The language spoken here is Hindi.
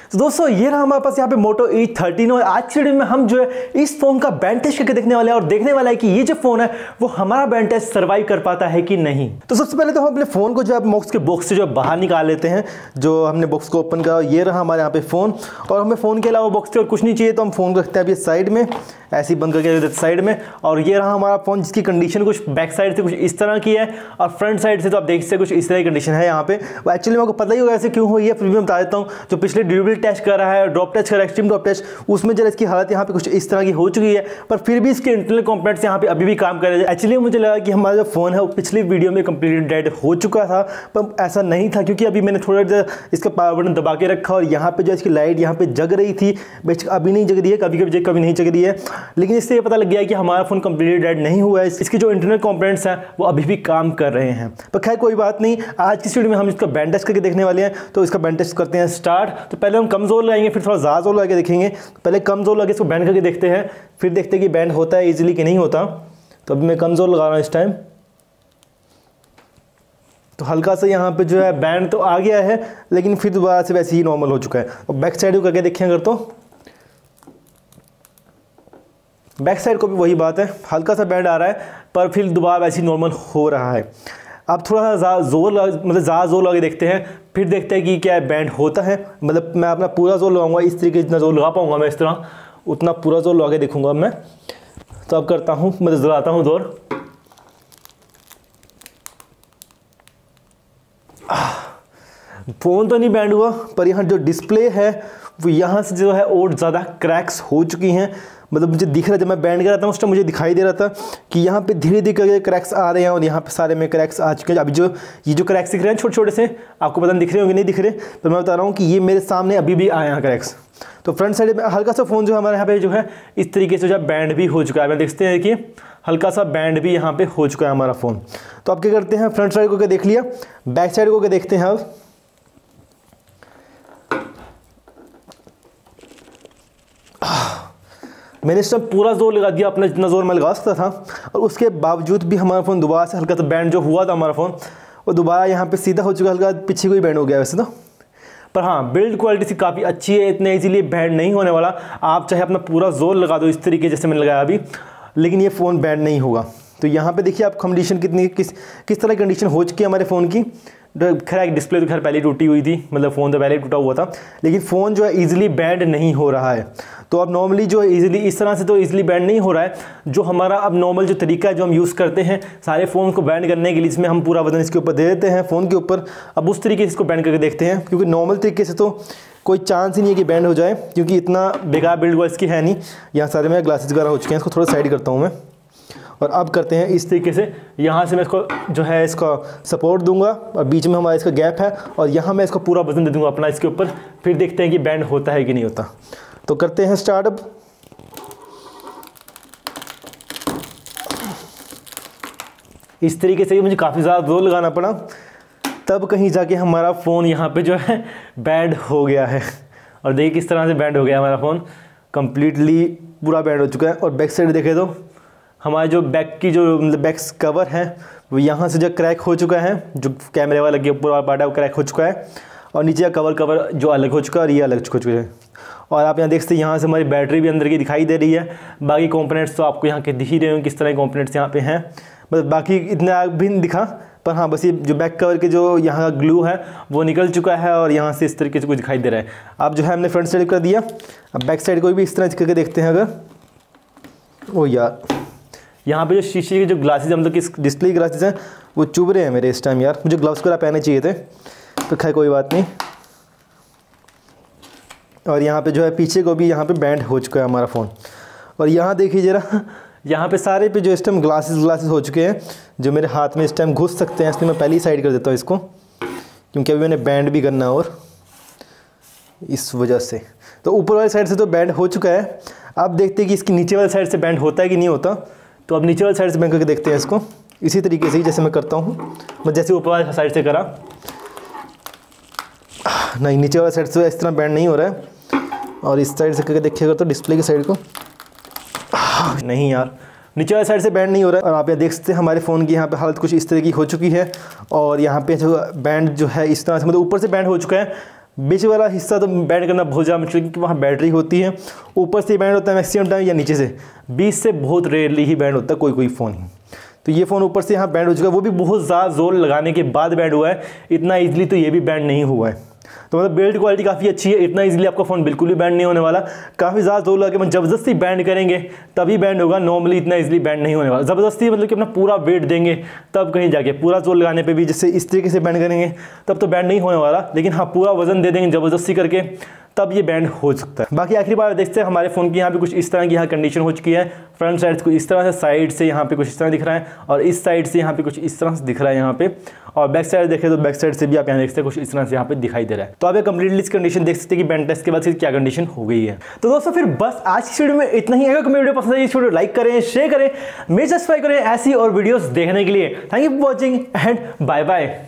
तो दोस्तों ये रहा हमारे पास यहाँ पे मोटो E13 और आज की वीडियो में हम जो है इस फोन का बैंड टेस्ट करके देखने वाले हैं और देखने वाला है कि ये जो फोन है वो हमारा बैंड टेस्ट सर्वाइव कर पाता है कि नहीं। तो सबसे पहले तो हम अपने फोन को जो है बॉक्स से जो बाहर निकाल लेते हैं। जो हमने बॉक्स को ओपन करा ये रहा हमारे यहाँ पे फोन, और हमें फोन के अलावा बॉक्स से और कुछ नहीं चाहिए, तो हम फोन को रखते हैं अभी साइड में, ऐसे ही बंद करके साइड में। और ये रहा हमारा फोन जिसकी कंडीशन कुछ बैक साइड से कुछ इस तरह की है और फ्रंट साइड से तो आप देख सकते कुछ इस तरह की कंडीशन है यहाँ पे। एक्चुअली मेरे को पता ही होगा ऐसे क्यों हुई है, फिर भी मैं बता देता हूँ। जो पिछले ड्यूरेबिलिटी टेस्ट कर रहा है, ड्रॉप टेस्ट कर रहा है, एक्सट्रीम ड्रॉप टेस्ट, उसमें जरा इसकी हालत यहाँ पे कुछ इस तरह की हो चुकी है, पर फिर भी इसके इंटरनल कंपोनेंट्स यहाँ पे अभी भी काम कर रहे हैं। एक्चुअली मुझे लगा कि हमारा जो फोन है वो पिछली वीडियो में कंप्लीटली डेड हो चुका था, पर ऐसा नहीं था, क्योंकि अभी मैंने थोड़ा देर इसका पावर बटन दबा के रखा और यहाँ पे जो इसकी लाइट यहाँ पे जग रही थी, अभी नहीं जग रही है, कभी कभी कभी नहीं जग रही है। लेकिन इससे ये पता लग गया है कि हमारा फोन कंप्लीटली डेड नहीं हुआ है, इसके जो इंटरनल कंपोनेंट्स हैं वो अभी भी काम कर रहे हैं। पर खैर कोई बात नहीं, आज की वीडियो में हम इसका बैंड टेस्ट करके देखने वाले हैं। तो इसका बैंड टेस्ट करते हैं स्टार्ट। तो पहले हम कम जोर लगाएंगे, फिर थोड़ा ज़्यादा जोर लगा के देखेंगे। पहले कम जोर लगा इसको बैंड करके देखते हैं, फिर देखते हैं कि बैंड होता है ईजिली कि नहीं होता। तो अभी मैं कम जोर लगा रहा हूँ इस टाइम, तो हल्का सा यहाँ पे जो है बैंड तो आ गया है, लेकिन फिर दोबारा से वैसे ही नॉर्मल हो चुका है। और बैक साइड को करके देखें अगर, तो बैक साइड को भी वही बात है, हल्का सा बैंड आ रहा है पर फिर दोबारा वैसे ही नॉर्मल हो रहा है। अब थोड़ा सा ज़्यादा जोर लगा के देखते हैं, फिर देखते हैं कि क्या बैंड होता है। मतलब मैं अपना पूरा जोर लगाऊंगा, इस तरीके जितना जोर लगा पाऊंगा मैं इस तरह, उतना पूरा जोर लगा के देखूंगा मैं। तो अब करता हूँ, मतलब जलाता हूँ जोर। फ़ोन तो नहीं बैंड हुआ, पर यहाँ जो डिस्प्ले है वो यहाँ से जो है और ज़्यादा क्रैक्स हो चुकी हैं। मतलब मुझे दिख रहा है, जब मैं बैंड कर रहा था उस टाइम मुझे दिखाई दे रहा था कि यहाँ पे धीरे धीरे करके क्रैक्स आ रहे हैं, और यहाँ पे सारे में क्रैक्स आ चुके हैं। अभी ये जो क्रैक्स दिख रहे हैं छोटे छोटे से, आपको पता नहीं दिख रहे होंगे नहीं दिख रहे, तो मैं बता रहा हूँ कि ये मेरे सामने अभी भी आए हैं क्रैक्स। तो फ्रंट साइड में हल्का सा फ़ोन जो हमारे यहाँ पे जो है इस तरीके से जो है बैंड भी हो चुका है। मैं देखते हैं कि हल्का सा बैंड भी यहाँ पे हो चुका है हमारा फ़ोन। तो अब क्या करते हैं, फ्रंट साइड को क्या देख लिया, बैक साइड को क्या देखते हैं। अब मैंने इस टाइम पूरा जोर लगा दिया, अपना जितना जोर मैं लगा सकता था, और उसके बावजूद भी हमारा फ़ोन दोबारा से हल्का सा बैंड जो हुआ था हमारा फ़ोन वो दोबारा यहाँ पे सीधा हो चुका, हल्का पीछे को ही बैंड हो गया वैसे तो। पर हाँ, बिल्ड क्वालिटी सी काफ़ी अच्छी है, इतने इजीली बैंड नहीं होने वाला। आप चाहे अपना पूरा जोर लगा दो इस तरीके जैसे मैंने लगाया अभी, लेकिन ये फ़ोन बैंड नहीं होगा। तो यहाँ पे देखिए आप कंडीशन किस तरह की कंडीशन हो चुकी है हमारे फ़ोन की। खैर एक डिस्प्ले तो खैर पहले टूटी हुई थी, मतलब फ़ोन तो पहले टूटा हुआ था, लेकिन फ़ोन जो है ईजिली बैंड नहीं हो रहा है। तो अब नॉर्मली जो है ईजिली इस तरह से तो ईजिली बैंड नहीं हो रहा है। जो हमारा अब नॉर्मल जो तरीका है जो हम यूज़ करते हैं सारे फ़ोन को बैंड करने के लिए, इसमें हम पूरा वजन इसके ऊपर दे देते हैं फ़ोन के ऊपर। अब उस तरीके से इसको बैंड करके देखते हैं, क्योंकि नॉर्मल तरीके से तो कोई चांस ही नहीं है कि बैंड हो जाए, क्योंकि इतना बेकार बिल्ड हुआ इसकी है नहीं। यहाँ सारे मेरे ग्लासेस वगैरह हो चुके हैं, इसको थोड़ा साइड करता हूँ मैं। और अब करते हैं इस तरीके से, यहाँ से मैं इसको जो है इसका सपोर्ट दूंगा और बीच में हमारा इसका गैप है, और यहाँ मैं इसको पूरा वजन दे दूंगा अपना इसके ऊपर। फिर देखते हैं कि बैंड होता है कि नहीं होता। तो करते हैं स्टार्ट। अब इस तरीके से मुझे काफ़ी ज़्यादा जोर लगाना पड़ा, तब कहीं जाके हमारा फ़ोन यहाँ पे जो है बैंड हो गया है। और देखिए किस तरह से बैंड हो गया हमारा फ़ोन, कंप्लीटली पूरा बैंड हो चुका है। और बैक साइड देखें तो हमारे जो बैक की जो मतलब बैक कवर है वो यहाँ से जो क्रैक हो चुका है, जो कैमरे वाला लगे पूरा पार्ट है वो क्रैक हो चुका है, और नीचे का कवर जो अलग हो चुका है और ये अलग हो चुका है। और आप यहाँ देख सकते हैं यहाँ से हमारी बैटरी भी अंदर की दिखाई दे रही है। बाकी कंपोनेंट्स तो आपको यहाँ के दिख ही रहे होंगे किस तरह के कंपोनेंट्स यहाँ पे हैं, बस बाकी इतना भी नहीं दिखा। पर हाँ, बस ये जो बैक कवर के जो यहाँ का ग्लू है वो निकल चुका है, और यहाँ से इस तरीके से कुछ दिखाई दे रहा है। अब जो है हमने फ्रंट साइड कर दिया, अब बैक साइड को भी इस तरह करके देखते हैं। अगर ओ यार, यहाँ पे जो शीशे के जो ग्लासेस मतलब कि डिस्प्ले ग्लासेस हैं वो चुभ रहे हैं मेरे इस टाइम। यार मुझे ग्लव्स वगैरह पहनने चाहिए थे, तो खैर कोई बात नहीं। और यहाँ पे जो है पीछे को भी यहाँ पे बैंड हो चुका है हमारा फ़ोन। और यहाँ देखिए ज़रा, यहाँ पे सारे पे जो इस टाइम ग्लासेस हो चुके हैं जो मेरे हाथ में इस टाइम घुस सकते हैं, इसलिए मैं पहले ही साइड कर देता हूँ इसको, क्योंकि अभी मैंने बैंड भी करना है और इस वजह से। तो ऊपर वाली साइड से तो बैंड हो चुका है। अब देखते हैं कि इसकी नीचे वाली साइड से बैंड होता है कि नहीं होता। तो अब नीचे वाली साइड से बैंड करके देखते हैं इसको, इसी तरीके से ही जैसे मैं करता हूँ, मैं जैसे ऊपर वाली साइड से करा। नहीं, नीचे वाली साइड से इस तरह बैंड नहीं हो रहा है। और इस साइड से करके देखिएगा तो डिस्प्ले की साइड को, नहीं यार, नीचे वाली साइड से बैंड नहीं हो रहा है। और आप यहाँ देख सकते हैं हमारे फ़ोन की यहाँ पे हालत कुछ इस तरह की हो चुकी है। और यहाँ पे जो बैंड जो है इस तरह से मतलब ऊपर से बैंड हो चुका है, बीच वाला हिस्सा तो बैंड करना बहुत ज़्यादा मुश्किल, क्योंकि वहाँ बैटरी होती है, ऊपर से बैंड होता है मैक्सिमम टाइम, या नीचे से बीच से बहुत रेयरली ही बैंड होता है कोई फ़ोन ही। तो ये फ़ोन ऊपर से यहाँ बैंड हो चुका है, वो भी बहुत ज़्यादा जोर लगाने के बाद बैंड हुआ है, इतना ईजिली तो ये भी बैंड नहीं हुआ है। तो मतलब बिल्ड क्वालिटी काफ़ी अच्छी है, इतना इजीली आपका फ़ोन बिल्कुल भी बैंड नहीं होने वाला। काफ़ी ज़्यादा जोर लगा के हम ज़बरदस्ती बैंड करेंगे तभी बैंड होगा, नॉर्मली इतना इजीली बैंड नहीं होने वाला। ज़बरदस्ती मतलब कि अपना पूरा वेट देंगे तब कहीं जाके, पूरा जोर लगाने पे भी जैसे इस तरीके से बैंड करेंगे तब तो बैंड नहीं होने वाला, लेकिन हाँ पूरा वजन दे देंगे ज़बरदस्ती करके तब ये बैंड हो सकता है। बाकी आखिरी बार देखते हैं हमारे फ़ोन की यहाँ पे कुछ इस तरह की यहाँ कंडीशन हो चुकी है। फ्रंट साइड कुछ इस तरह से, साइड से यहाँ पे कुछ इस तरह दिख रहा है, और इस साइड से यहाँ पे कुछ इस तरह से दिख रहा है यहाँ पे, और बैक साइड देखें तो बैक साइड से भी आप यहाँ देख सकते हैं कुछ इस तरह से यहाँ पे दिखाई दे रहा है। तो आप ये कंप्लीटली इस कंडीशन देख सकते हैं कि बैंड टेस्ट के बाद क्या कंडीशन हो गई है। तो दोस्तों फिर बस आज की वीडियो में इतना ही। अगर वीडियो पसंद है इस वीडियो लाइक करें, शेयर करें, मेरे सब्सक्राइब करें ऐसी और वीडियोस देखने के लिए। Thank you for watching and bye bye.